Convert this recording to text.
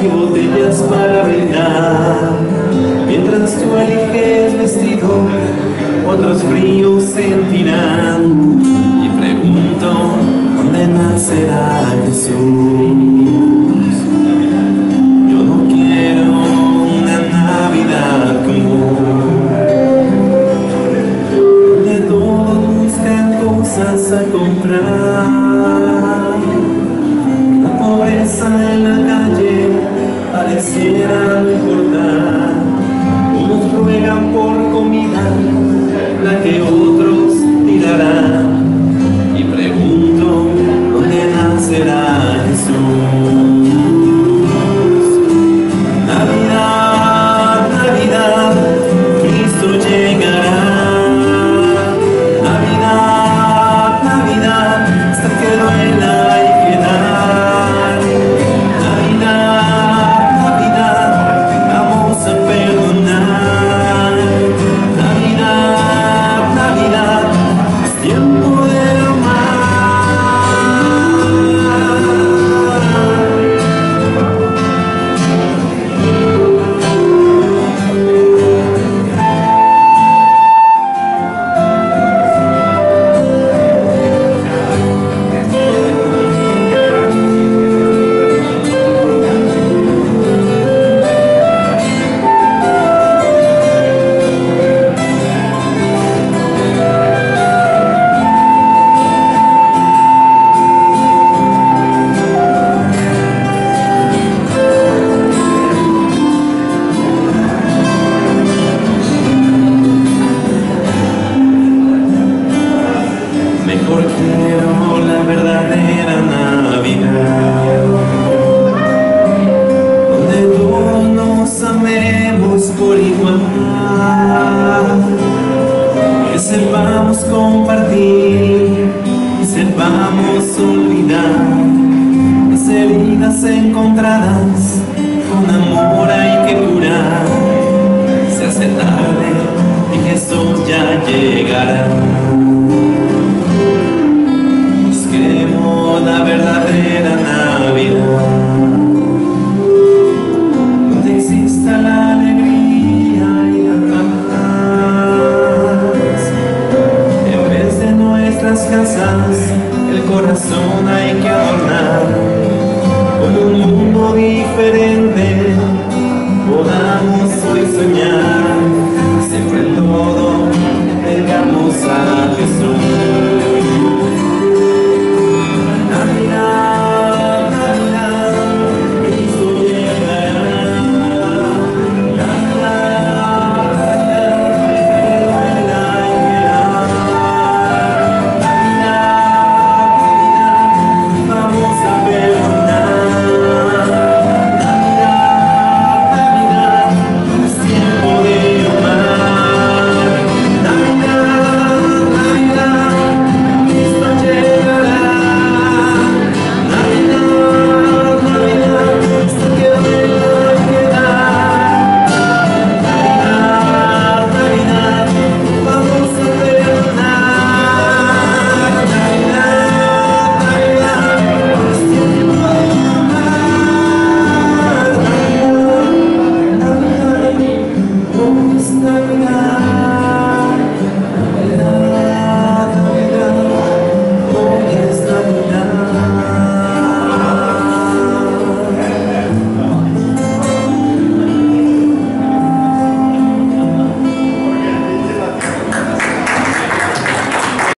y botellas para brindar. Mientras tú eliges vestido, otros fríos sentirán. Y pregunto, ¿dónde nacerá Jesús? Yo no quiero una Navidad común, donde todos buscan cosas a comprar. La pobreza en la calle pareciera no importar. Unos ruegan por comida, la que otros tirarán. Y pregunto, ¿dónde nacerá Jesús? Navidad, Navidad, Cristo llegará. Navidad, Navidad, hasta que duela y quedar. Navidad, Navidad, vamos a perdonar. Navidad, Navidad, es tiempo de amar. Mejor quiero la verdadera Navidad, donde todos nos amemos por igual, que sepamos compartir y sepamos olvidar las heridas encontradas, con amor hay que curar. Se hace tarde y Jesús ya llegará.